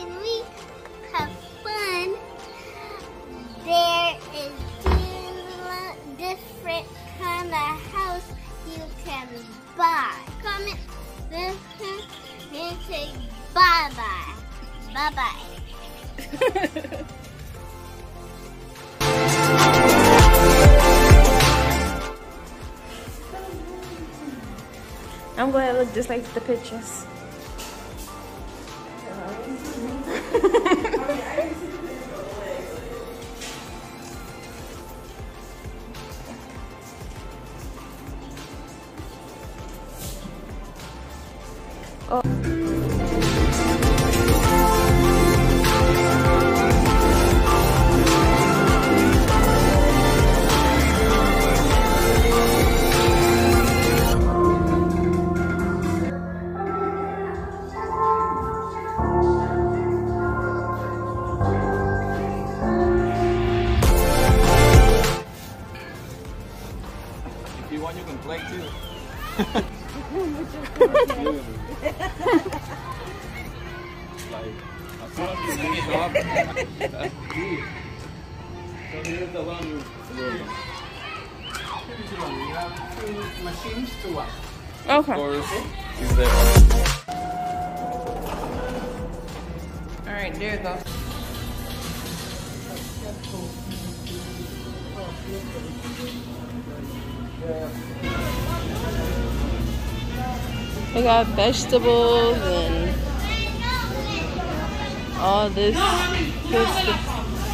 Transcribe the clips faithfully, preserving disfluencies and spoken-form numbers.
and we have fun. There is different kind of house you can buy. Comment, listen, and say bye-bye. Bye-bye. I'm going to look just like the pictures. Oh. If you want, you can play too. Like, as soon as you pick it up, that's good. So here's the one room. You have two machines to watch. Okay. Of course, is there. All right, there you go. They got vegetables and all this good stuff.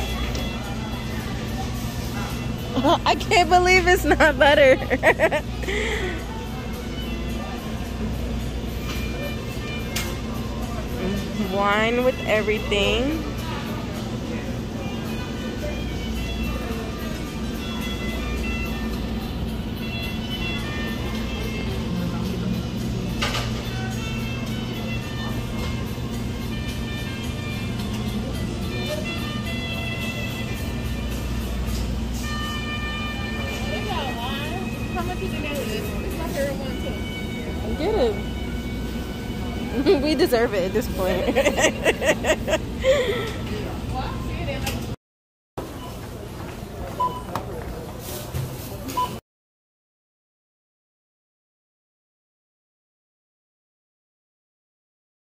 I can't believe it's not butter. Wine with everything. Get it. We deserve it at this point.